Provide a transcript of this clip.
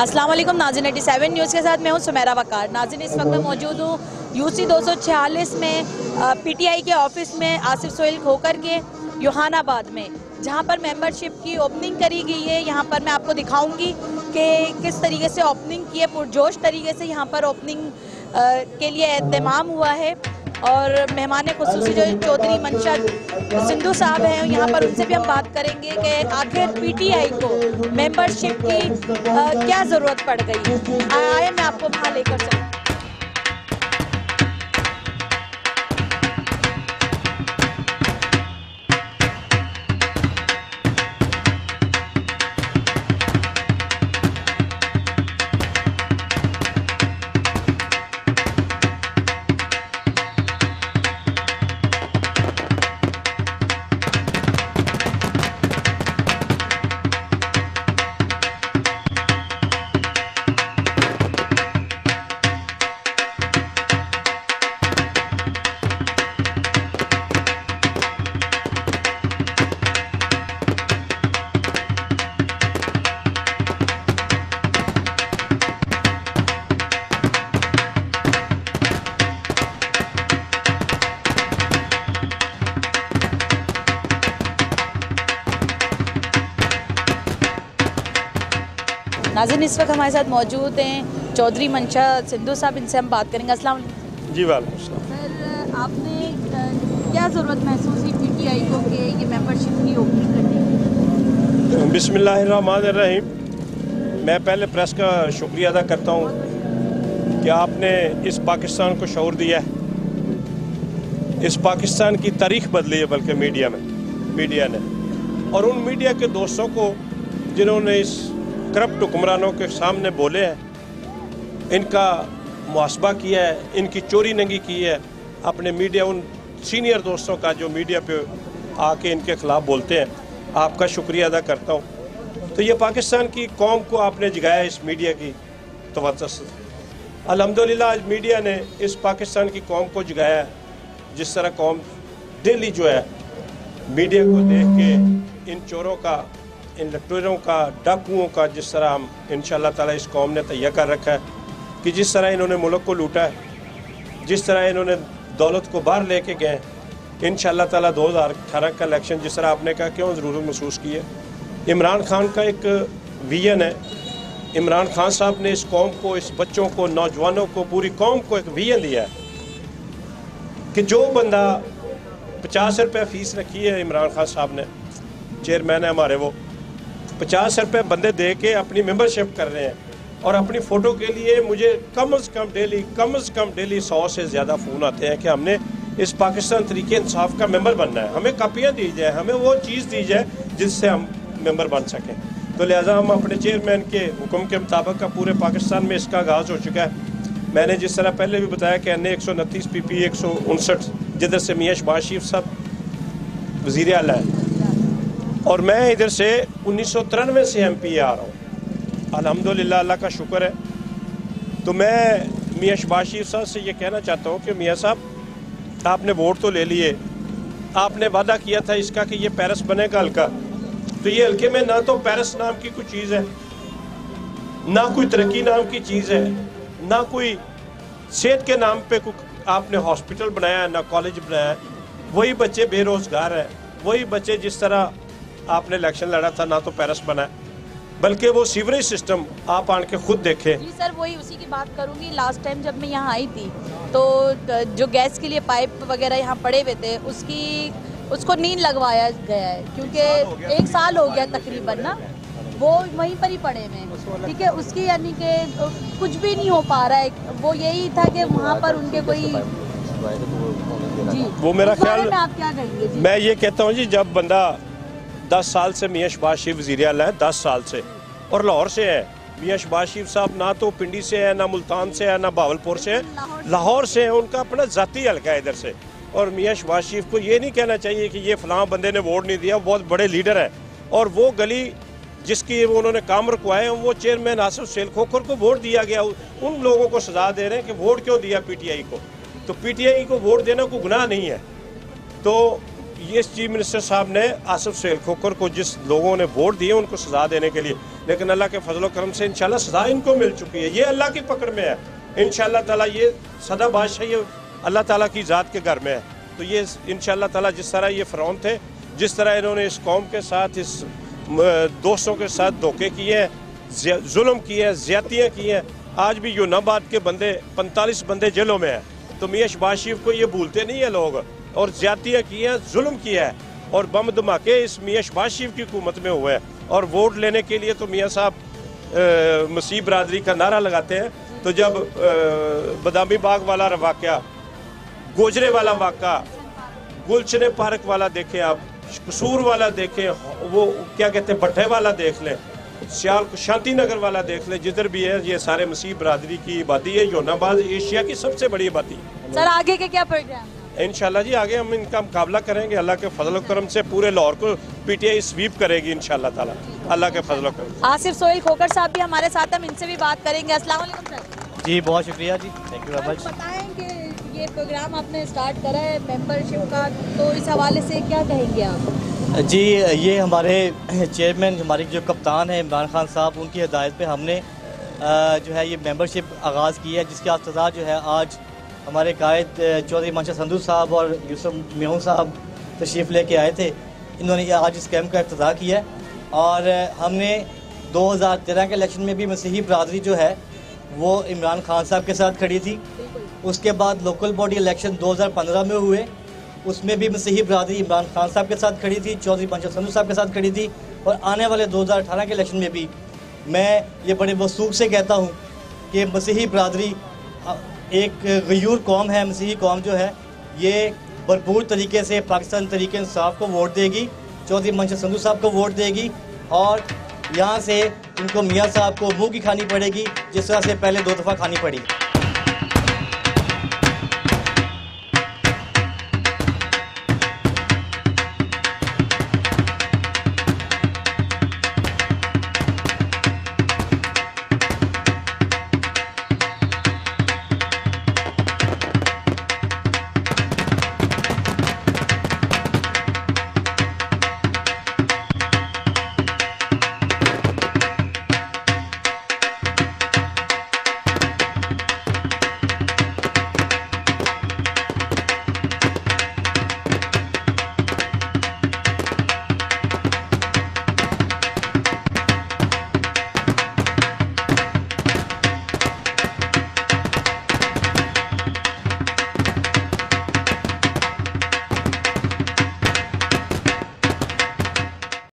अस्सलाम वालेकुम नाज़रीन, 87 न्यूज़ के साथ मैं हूँ सुमेरा वकार। नाज़रीन, इस वक्त मैं मौजूद हूँ यूसी 246 में पीटीआई के ऑफिस में आसिफ सोहेल खोखर के योहानाबाद में, जहाँ पर मेंबरशिप की ओपनिंग करी गई है। यहाँ पर मैं आपको दिखाऊंगी कि किस तरीके से ओपनिंग की है। पुरजोश तरीके से यहाँ पर ओपनिंग के लिए एहतमाम हुआ है और मेहमान खुसूसी जो चौधरी मंशा सिंधु साहब हैं यहाँ पर, उनसे भी हम बात करेंगे कि आखिर पीटीआई को मेंबरशिप की क्या ज़रूरत पड़ गई। आए मैं आपको वहाँ लेकर चलूँ। नाज़रीन, इस वक्त हमारे साथ मौजूद हैं चौधरी मंशा सिंधु साहब, इनसे हम बात करेंगे। अस्सलाम वालेकुम। जी वालेकुम। सर, आपने क्या ज़रूरत महसूस की पीटीआई को कि ये मेंबरशिप की ओपनिंग करने की? बिस्मिल्लाहिर्रहमानिर्रहीम। मैं पहले प्रेस का शुक्रिया अदा करता हूँ कि आपने इस पाकिस्तान को शऊर दिया है। इस पाकिस्तान की तारीख बदली है बल्कि मीडिया ने, और उन मीडिया के दोस्तों को जिन्होंने इस करप्ट हुक्मरानों के सामने बोले हैं, इनका मुहासबा किया है, इनकी चोरी नंगी की है। अपने मीडिया, उन सीनियर दोस्तों का जो मीडिया पे आके इनके ख़िलाफ़ बोलते हैं, आपका शुक्रिया अदा करता हूँ। तो ये पाकिस्तान की कौम को आपने जगाया इस मीडिया की तवज्जो से। अल्हम्दुलिल्लाह आज मीडिया ने इस पाकिस्तान की कौम को जगाया। जिस तरह कौम डेली जो है मीडिया को देख के इन चोरों का, इन लुटेरों का, डाकुओं का, जिस तरह हम इंशाअल्लाह ताला इस कौम ने तैयार कर रखा है कि जिस तरह इन्होंने मुल्क को लूटा है, जिस तरह इन्होंने दौलत को बाहर लेके गए, इंशाअल्लाह ताला 2018 का इलेक्शन जिस तरह आपने कहा क्यों ज़रूरत महसूस की है। इमरान खान का एक विजन है। इमरान खान साहब ने इस कौम को, इस बच्चों को, नौजवानों को, पूरी कौम को एक विजन दिया है कि जो बंदा 50 रुपये फ़ीस रखी है, इमरान खान साहब ने, चेयरमैन है हमारे, वो 50 रुपये बंदे दे के अपनी मेंबरशिप कर रहे हैं। और अपनी फ़ोटो के लिए मुझे कम से कम डेली 100 से ज़्यादा फ़ोन आते हैं कि हमने इस पाकिस्तान तरीके इंसाफ का मेंबर बनना है, हमें कापियाँ दी जाए, हमें वो चीज़ दी जाए जिससे हम मेंबर बन सकें। तो लिहाजा हम अपने चेयरमैन के हुक्म के मुताबिक का पूरे पाकिस्तान में इसका आगाज़ हो चुका है। मैंने जिस तरह पहले भी बताया कि NA 129 PP 159, जिधर से मियां शहबाज शरीफ साहब वज़ीर आला है, और मैं इधर से 1993 से MP आ रहा हूँ। अल्हम्दुलिल्लाह, अल्लाह का शुक्र है। तो मैं मियां शहबाज शरीफ साहब से ये कहना चाहता हूँ कि मियां साहब, आपने वोट तो ले लिए, आपने वादा किया था इसका कि ये पेरिस बनेगा हल्का, तो ये हल्के में ना तो पेरिस नाम की कोई चीज़ है, ना कोई तरक्की नाम की चीज़ है, ना कोई सेहत के नाम पे कोई आपने हॉस्पिटल बनाया, ना कॉलेज बनाया। वही बच्चे बेरोज़गार हैं, वही बच्चे जिस तरह आपने इलेक्शन लड़ा था, ना तो पेरिस बना, बल्कि वो सीवरेज सिस्टम आप आन के खुद देखें। जी सर, वही उसी की बात करूंगी। लास्ट टाइम जब मैं यहाँ आई थी तो जो गैस के लिए पाइप वगैरह यहाँ पड़े हुए थे, उसको नींद लगवाया गया है, क्योंकि 1 साल हो गया तकरीबन ना, वो वहीं पर ही पड़े हुए हैं। ठीक है, उसकी यानी कि कुछ भी नहीं हो पा रहा है। वो यही था कि वहाँ पर उनके कोई जी, वो मेरा ख्याल में आप क्या कहेंगे? मैं ये कहता हूँ जी, जब बंदा 10 साल से मियां शहबाज शरीफ वज़ीर आला है, 10 साल से, और लाहौर से है। मियां शहबाज शरीफ साहब ना तो पिंडी से है, ना मुल्तान से है, ना भावलपुर से है, लाहौर से है। उनका अपना ज़ाती हल्का है इधर से। और मियां शहबाज शरीफ को ये नहीं कहना चाहिए कि ये फलां बंदे ने वोट नहीं दिया, बहुत बड़े लीडर है। और वो गली जिसकी वो उन्होंने काम रुकवाए, वो चेयरमैन आसिफ सोहेल खोखर को वोट दिया गया। उन लोगों को सजा दे रहे हैं कि वोट क्यों दिया पीटीआई को। तो पीटीआई को वोट देना कोई गुनाह नहीं है। तो ये चीफ मिनिस्टर साहब ने आसिफ सोहेल खोखर को, जिस लोगों ने वोट दिए, उनको सजा देने के लिए लेकिन अल्लाह के फजल करम से इंशाल्लाह सजा इनको मिल चुकी है। ये अल्लाह की पकड़ में है इंशाल्लाह ताला। ये सदा बादशाह ये अल्लाह ताला की ज़ात के घर में है। तो ये इंशाल्लाह ताला जिस तरह ये फ़िरौन थे, जिस तरह इन्होंने इस कौम के साथ, इस दोस्तों के साथ धोखे किए हैं, जुल्म किए हैं, ज़्यादतियाँ की हैं, आज भी यूनाबाद के बंदे 45 बंदे जेलों में हैं। तो मियाँ शहबाज शरीफ को ये भूलते नहीं है लोग, और ज़्यादतियाँ की हैं, जुल्म किया है, और बम धमाके इस मियाँ शहबाज शरीफ की हुकूमत में हुए हैं। और वोट लेने के लिए तो मियाँ साहब मसीह बरादरी का नारा लगाते हैं। तो जब बदामी बाग वाला वाक़या, गोजरे वाला वाक़ा, गुलशन पार्क वाला देखें आप, कसूर वाला देखें, वो क्या कहते हैं भट्टे वाला देख लें, शांति नगर वाला देख लें, जिधर भी है ये सारे मसीह बरादरी की आबादी है। यूनाबाद एशिया की सबसे बड़ी आबादी। सर आगे के क्या प्रोग्राम? इंशाल्लाह जी आगे हम इनका मुकाबला करेंगे। अल्लाह के फजल करम से पूरे लाहौर को पीटीआई स्वीप करेगी इंशाल्लाह ताला, अल्लाह के फजल करम। आसिफ सोहेल खोकर साहब भी हमारे साथ, हम इनसे भी बात करेंगे। अस्सलाम वालेकुम सर। जी बहुत शुक्रिया जी, थैंक यू वेरी मच। बताएं कि ये प्रोग्राम आपने स्टार्ट करा है मेंबरशिप का, तो इस हवाले से क्या कहेंगे आप? जी ये हमारे चेयरमैन, हमारे जो कप्तान हैं इमरान खान साहब, उनकी हिदायत पे हमने जो है ये मेंबरशिप आगाज़ की है, जिसके अफ्ताह जो है आज हमारे कायद चौधरी मंशा संधू साहब और यूसुफ मेहून साहब तशरीफ़ लेके आए थे। इन्होंने आज इस कैंप का इफ्तिताह किया है। और हमने 2013 के इलेक्शन में भी मसीही बरादरी जो है वो इमरान खान साहब के साथ खड़ी थी। उसके बाद लोकल बॉडी इलेक्शन 2015 में हुए, उसमें भी मसीही बरादरी इमरान खान साहब के साथ खड़ी थी, चौधरी मंशा संधू साहब के साथ खड़ी थी। और आने वाले 2018 के इलेक्शन में भी मैं ये बड़े वसूख से कहता हूँ कि मसीही बरादरी एक गयूर कौम है। मसीही कौम जो है ये भरपूर तरीके से पाकिस्तान तरीके इंसाफ को वोट देगी, चौधरी मंशा संधू साहब को वोट देगी, और यहाँ से इनको मियाँ साहब को मुँह की खानी पड़ेगी जिस तरह से पहले 2 दफ़ा खानी पड़ी।